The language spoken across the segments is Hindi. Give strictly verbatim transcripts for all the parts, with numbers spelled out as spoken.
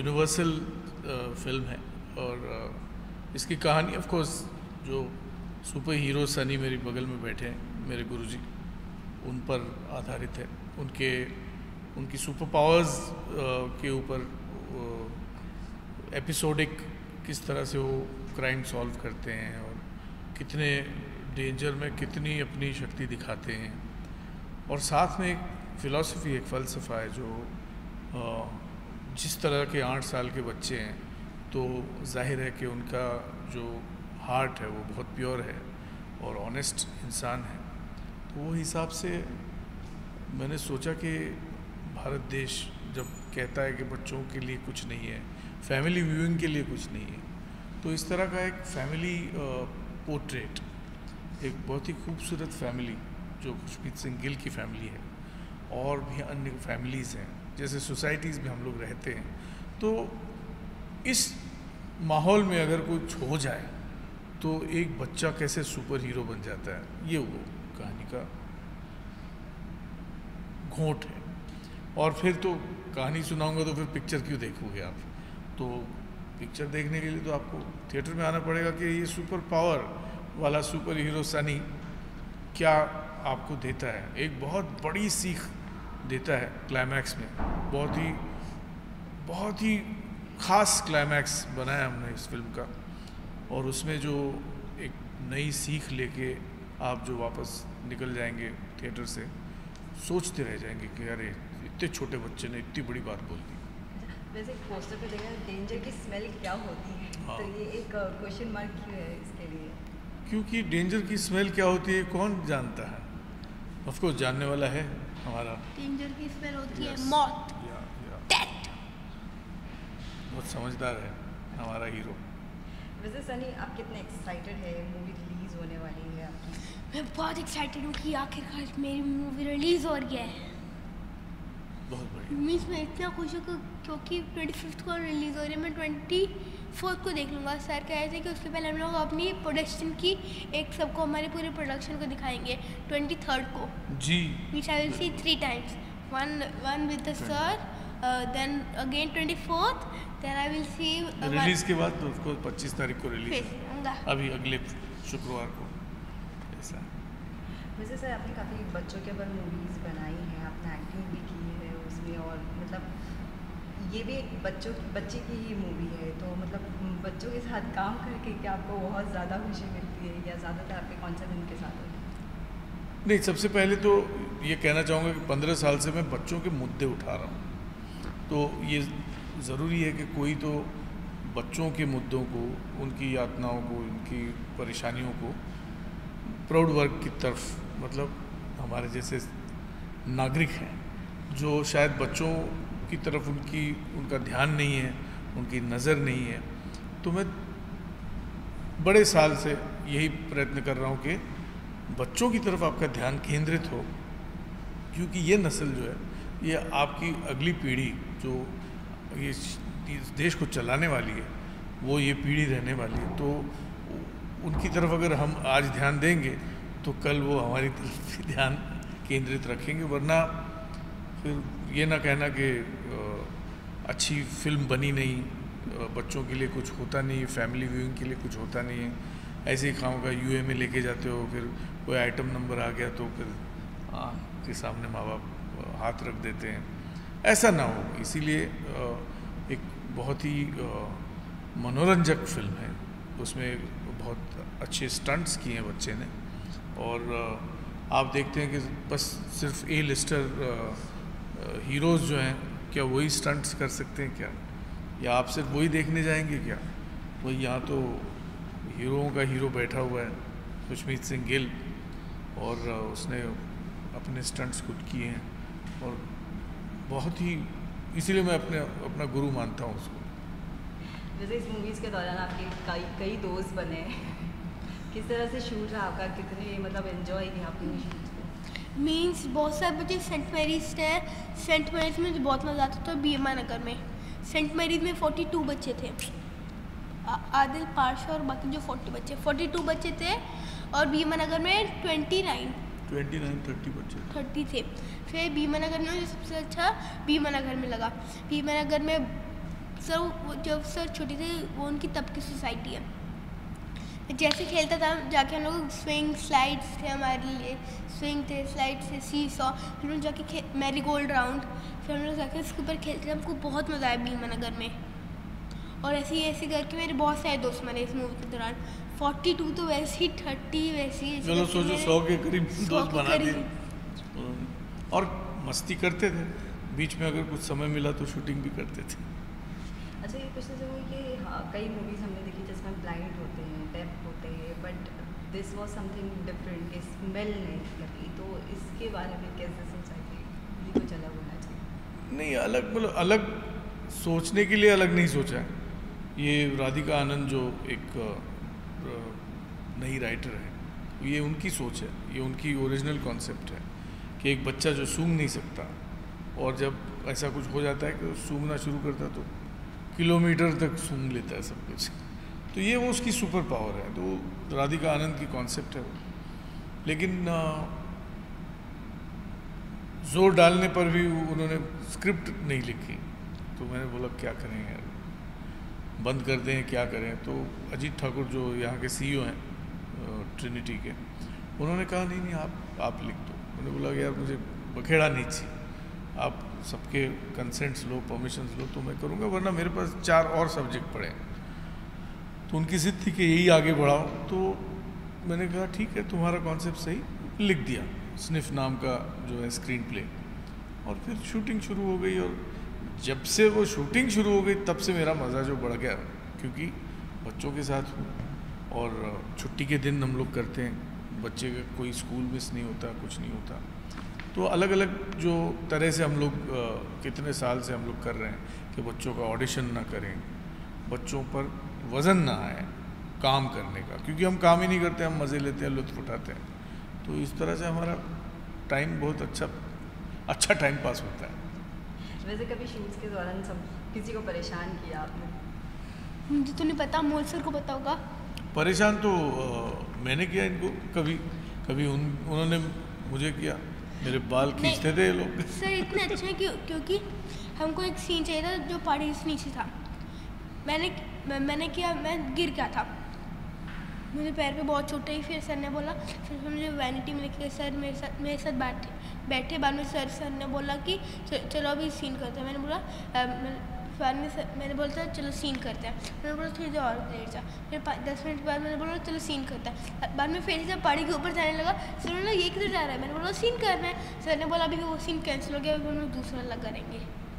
यूनिवर्सल फिल्म है और uh, इसकी कहानी ऑफ कोर्स जो सुपर हीरो सनी मेरे बगल में बैठे हैं, मेरे गुरुजी, उन पर आधारित है। उनके उनकी सुपर पावर्स uh, के ऊपर एपिसोडिक uh, किस तरह से वो क्राइम सॉल्व करते हैं और कितने डेंजर में कितनी अपनी शक्ति दिखाते हैं, और साथ में एक फ़िलॉसफी, एक फ़लसफ़ा है जो uh, जिस तरह के आठ साल के बच्चे हैं तो जाहिर है कि उनका जो हार्ट है वो बहुत प्योर है और ऑनेस्ट इंसान है। तो वो हिसाब से मैंने सोचा कि भारत देश जब कहता है कि बच्चों के लिए कुछ नहीं है, फैमिली व्यूइंग के लिए कुछ नहीं है, तो इस तरह का एक फैमिली पोर्ट्रेट, एक बहुत ही खूबसूरत फैमिली जो सुष्मित सिंह गिल की फैमिली है और भी अन्य फैमिलीज़ हैं, जैसे सोसाइटीज़ में हम लोग रहते हैं, तो इस माहौल में अगर कुछ हो जाए तो एक बच्चा कैसे सुपर हीरो बन जाता है, ये वो कहानी का घोंट है। और फिर तो कहानी सुनाऊंगा तो फिर पिक्चर क्यों देखोगे आप, तो पिक्चर देखने के लिए तो आपको थिएटर में आना पड़ेगा कि ये सुपर पावर वाला सुपर हीरो सनी क्या आपको देता है। एक बहुत बड़ी सीख देता है क्लाइमैक्स में, बहुत ही बहुत ही ख़ास क्लाइमैक्स बनाया हमने इस फिल्म का, और उसमें जो एक नई सीख लेके आप जो वापस निकल जाएंगे थिएटर से, सोचते रह जाएंगे कि अरे इतने छोटे बच्चे ने इतनी बड़ी बात बोल दी। वैसे पोस्टर पे देखा डेंजर की स्मेल क्या होती है, हाँ। तो ये एक क्वेश्चन मार्क क्यों है इसके लिए? क्योंकि डेंजर की स्मेल क्या होती है कौन जानता है, ऑफ कोर्स जानने वाला है हमारा। डेंजर की स्मेल होती है मौत, डेथ। बहुत समझदार है हमारा हीरो। वैसे सनी आप कितने एक्साइटेड है, मूवी रिलीज होने वाली है आपकी? मैं बहुत एक्साइटेड हूँ कि आखिरकार मेरी मूवी रिलीज हो रही है। बहुत बढ़िया। मीन्स मैं इतना खुश हूँ क्योंकि ट्वेंटी फिफ्थ को रिलीज हो रही है, मैं ट्वेंटी फोर्थ को देख लूँगा। सर कह रहे थे कि उसके पहले हम लोग अपनी प्रोडक्शन की एक सबको हमारे पूरे प्रोडक्शन को दिखाएंगे ट्वेंटी थर्ड को जी। Means I will see three times, one one with the sir, then again twenty fourth, then I will see release के बाद तो उसको पच्चीस तारीख को रिलीज है, अभी अगले शुक्रवार को ऐसा। वैसे सर आपने काफ़ी बच्चों के ऊपर मूवीज़ बनाई हैं, आपने एक्टिंग भी की है उसमें, और मतलब ये भी एक बच्चों की बच्चे की ही मूवी है, तो मतलब बच्चों के साथ काम करके क्या आपको बहुत ज़्यादा खुशी मिलती है या ज़्यादातर आपके कौन सा फिल्म के साथ होती है? नहीं, सबसे पहले तो ये कहना चाहूँगा कि पंद्रह साल से मैं बच्चों के मुद्दे उठा रहा हूँ, तो ये ज़रूरी है कि कोई तो बच्चों के मुद्दों को, उनकी यातनाओं को, उनकी परेशानियों को प्राउड वर्क की तरफ, मतलब हमारे जैसे नागरिक हैं जो शायद बच्चों की तरफ उनकी उनका ध्यान नहीं है, उनकी नज़र नहीं है, तो मैं बड़े साल से यही प्रयत्न कर रहा हूँ कि बच्चों की तरफ आपका ध्यान केंद्रित हो, क्योंकि ये नस्ल जो है, ये आपकी अगली पीढ़ी जो ये इस देश को चलाने वाली है, वो ये पीढ़ी रहने वाली है, तो उनकी तरफ अगर हम आज ध्यान देंगे तो कल वो हमारी तरफ भी ध्यान केंद्रित रखेंगे, वरना फिर ये ना कहना कि अच्छी फिल्म बनी नहीं, बच्चों के लिए कुछ होता नहीं, फैमिली व्यूइंग के लिए कुछ होता नहीं है, ऐसे ही खाओं का यूए में लेके जाते हो, फिर कोई आइटम नंबर आ गया तो फिर के सामने माँ बाप हाथ रख देते हैं, ऐसा ना हो। इसीलिए एक बहुत ही मनोरंजक फिल्म है, उसमें बहुत अच्छे स्टंट्स किए हैं बच्चे ने, और आप देखते हैं कि बस सिर्फ ए लिस्टर हीरोज़ जो हैं, क्या वही स्टंट्स कर सकते हैं क्या, या आप सिर्फ वही देखने जाएंगे क्या? वही यहाँ तो हीरोओं का हीरो बैठा हुआ है सुष्मित सिंह गिल, और उसने अपने स्टंट्स खुद किए हैं, और बहुत ही, इसीलिए मैं अपने अपना गुरु मानता हूँ उसको। जैसे इस मूवीज़ के दौरान आपके कई कई दोस्त बने, किस तरह से शूट रहा आपका, कितने मतलब एंजॉय किया आपने शूट को? मीन्स बहुत सारे बच्चे सेंट मैरीज है, सेंट मैरीज में बहुत मज़ा आता था, बी एम आई नगर में सेंट मैरीज में फोर्टी टू बच्चे थे, आदिल पार्शा और बाकी जो फोर्टी बच्चे फोर्टी टू बच्चे थे, और बी एम आई नगर में twenty nine twenty nine thirty बच्चे थर्टी थे। फिर भीमा नगर में सबसे अच्छा भीमा नगर में लगा, भीमा नगर में सर वो जब सर छोटे थे वो उनकी तब की सोसाइटी है, जैसे खेलता था जाके हम लोग स्विंग स्लाइड्स थे हमारे लिए, स्विंग थे स्लाइड्स थे सी सॉ, फिर हम जाके मैरी गोल्ड राउंड, फिर हम लोग जाके उसके ऊपर खेलते थे, हमको बहुत मज़ा आया भीमा नगर में। और ऐसे ही ऐसे करके मेरे बहुत सारे दोस्त बने इस मूवी के दौरान, फोर्टी टू तो वैसे ही थर्टी वैसे ही, चलो सोचो सौ के करीब दोस्त बना दिए और मस्ती करते थे, बीच में अगर कुछ समय मिला तो शूटिंग भी करते थे। अच्छा ये पूछना चाहूँगी कि हाँ कई मूवीज़ हमने देखी जिसमें ब्लाइंड होते हैं, डेफ होते हैं, but this was something different कि स्मेल नहीं लगी, तो इसके बारे में कैसे सोचा कि ये कुछ अलग होना चाहिए? नहीं अलग मतलब अलग सोचने के लिए अलग नहीं सोचा है, ये राधिका आनंद जो एक नई राइटर है, ये उनकी सोच है, ये उनकी ओरिजिनल कॉन्सेप्ट है कि एक बच्चा जो सूंघ नहीं सकता और जब ऐसा कुछ हो जाता है कि वो सूंघना शुरू करता है तो किलोमीटर तक सूंघ लेता है सब कुछ, तो ये वो उसकी सुपर पावर है, तो राधिका आनंद की कॉन्सेप्ट है वो। लेकिन जोर डालने पर भी उन्होंने स्क्रिप्ट नहीं लिखी, तो मैंने बोला क्या करें यार, बंद कर दें क्या करें। तो अजीत ठाकुर जो यहाँ के सीईओ हैं ट्रिनिटी के, उन्होंने कहा नहीं नहीं आप आप लिख दो। मैंने बोला यार मुझे बखेड़ा नहीं चाहिए, आप सबके कंसेंट्स लो, परमिशंस लो तो मैं करूँगा, वरना मेरे पास चार और सब्जेक्ट पड़े हैं। तो उनकी जिद थी कि यही आगे बढ़ाओ, तो मैंने कहा ठीक है तुम्हारा कॉन्सेप्ट सही, लिख दिया स्निफ नाम का जो है स्क्रीन प्ले, और फिर शूटिंग शुरू हो गई। और जब से वो शूटिंग शुरू हो गई तब से मेरा मज़ा जो बढ़ गया, क्योंकि बच्चों के साथ हूँ और छुट्टी के दिन हम लोग करते हैं, बच्चे का कोई स्कूल मिस नहीं होता, कुछ नहीं होता। तो अलग अलग जो तरह से हम लोग कितने साल से हम लोग कर रहे हैं कि बच्चों का ऑडिशन ना करें, बच्चों पर वज़न ना आए काम करने का, क्योंकि हम काम ही नहीं करते, हम मज़े लेते हैं, लुत्फ़ उठाते हैं। तो इस तरह से हमारा टाइम बहुत अच्छा अच्छा टाइम पास होता है। वैसे कभी शूट्स के दौरान सब किसी को परेशान किया आपने? मुझे तो नहीं पता, अमोल सर को पता होगा। परेशान तो आ, मैंने किया इनको, कभी कभी उन उन्होंने मुझे किया, मेरे बाल खींचते थे लोग। सर इतने अच्छे हैं क्यों, क्योंकि हमको एक सीन चाहिए था जो पहाड़ी से नीचे था, मैंने मैं, मैंने किया, मैं गिर गया था, मुझे पैर पे बहुत चोट आई। फिर सर ने बोला, फिर मुझे वैनिटी में लिख के सर मेरे साथ मेरे साथ बैठे बैठे बाद में सर सर ने बोला कि चलो अभी सीन करते हैं। मैंने बोला बाद में सर, मैंने बोला चलो सीन करते हैं। मैंने बोला थोड़ी देर और लेट जा, फिर दस मिनट के बाद मैंने बोला चलो सीन करते हैं। बाद में फिर जब पहाड़ी के ऊपर जाने लगा, सर ने बोला ये किधर जा रहा है, मैंने बोला सीन करना है। सर ने बोला अभी वो सीन कैंसिल हो गया, अभी हम लोग दूसरा लग करेंगे।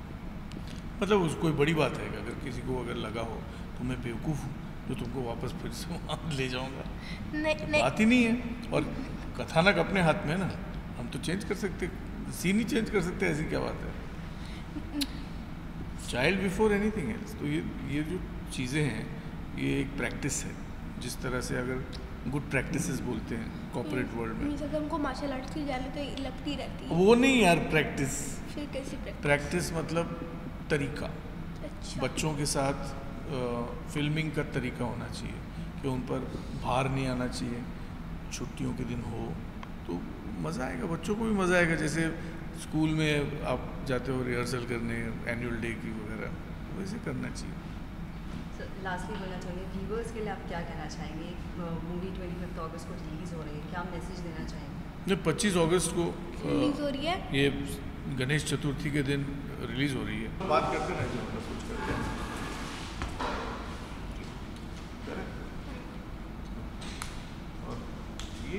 मतलब उस कोई बड़ी बात है कि अगर किसी को अगर लगा हो तो मैं बेवकूफ़ हूँ जो तुमको वापस फिर से वहाँ ले जाऊँगा, नहीं नहीं बात ही नहीं है। और कथानक अपने हाथ में है ना, हम तो चेंज कर सकते, सीन ही चेंज कर सकते, ऐसी क्या बात है। Child before anything else. तो ये ये जो चीज़ें हैं ये एक प्रैक्टिस है, जिस तरह से अगर गुड प्रैक्टिसेस बोलते हैं कॉर्पोरेट वर्ल्ड में, जैसे हमको मार्शल आर्ट्स की जाने तो लगती रहती है, वो नहीं यार प्रैक्टिस। फिर कैसी प्रैक्टिस? प्रैक्टिस मतलब तरीका, अच्छा। बच्चों के साथ आ, फिल्मिंग का तरीका होना चाहिए कि उन पर भार नहीं आना चाहिए। छुट्टियों के दिन हो तो मज़ा आएगा, बच्चों को भी मज़ा आएगा। जैसे स्कूल में आप जाते हो रिहर्सल करने एनुअल डे की वगैरह, वैसे करना चाहिए। लास्टली बोलना चाहेंगे व्यूवर्स के लिए आप क्या कहना चाहेंगे? मूवी ट्वेंटी फिफ्थ अगस्त को रिलीज़ हो रही है, क्या मैसेज देना चाहेंगे? नहीं, पच्चीस अगस्त को रिलीज हो रही है, ये गणेश चतुर्थी के दिन रिलीज़ हो रही है। बात करते हैं जो कुछ करते हैं। और ये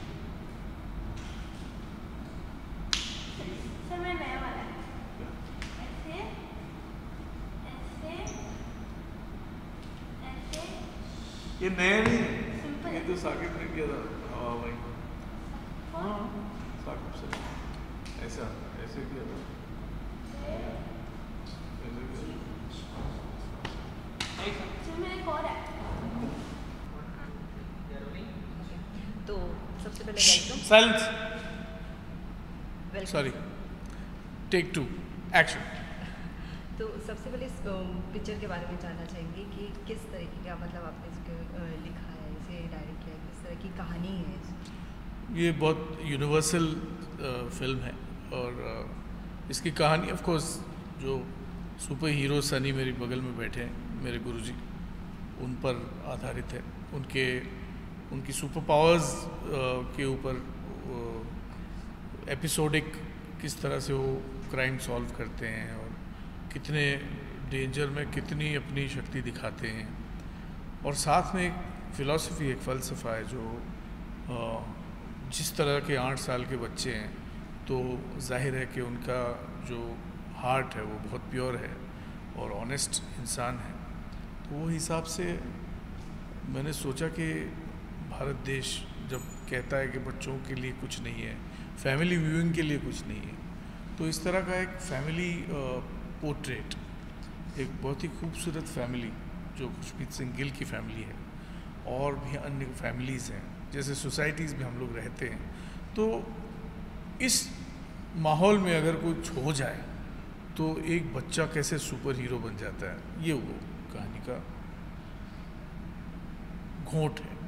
सर मैं नया वाला है, ऐसे ऐसे ऐसे, ये नया नहीं है, सिंपल ये तो साकिब ने किया था। हाँ भाई, हाँ साकिब से ऐसा ऐसे किया था, ऐसे किया था। सर मेरा एक और है। तो सबसे पहले welcome silence, welcome sorry, take two, action. तो सबसे पहले इस पिक्चर के बारे में जानना चाहेंगे कि किस तरीके का मतलब आपने इसको अ, लिखा है, इसे डायरेक्ट किया है, किस तरह की कहानी है इसकी? ये बहुत यूनिवर्सल फिल्म है और uh, इसकी कहानी ऑफ कोर्स जो सुपर हीरो सनी मेरे बगल में बैठे हैं, मेरे गुरुजी, उन पर आधारित है। उनके उनकी सुपर पावर्स के ऊपर एपिसोडिक किस तरह से वो क्राइम सॉल्व करते हैं और कितने डेंजर में कितनी अपनी शक्ति दिखाते हैं, और साथ में एक फ़िलॉसफी, एक फ़लसफ़ा है जो जिस तरह के आठ साल के बच्चे हैं तो जाहिर है कि उनका जो हार्ट है वो बहुत प्योर है और ऑनेस्ट इंसान है। तो वो हिसाब से मैंने सोचा कि भारत देश जब कहता है कि बच्चों के लिए कुछ नहीं है, फैमिली व्यूइंग के लिए कुछ नहीं है, तो इस तरह का एक फैमिली पोर्ट्रेट, एक बहुत ही खूबसूरत फैमिली जो खुशमीत सिंह गिल की फैमिली है और भी अन्य फैमिलीज़ हैं, जैसे सोसाइटीज़ में हम लोग रहते हैं, तो इस माहौल में अगर कुछ हो जाए तो एक बच्चा कैसे सुपर हीरो बन जाता है, ये वो कहानी का घोंट है।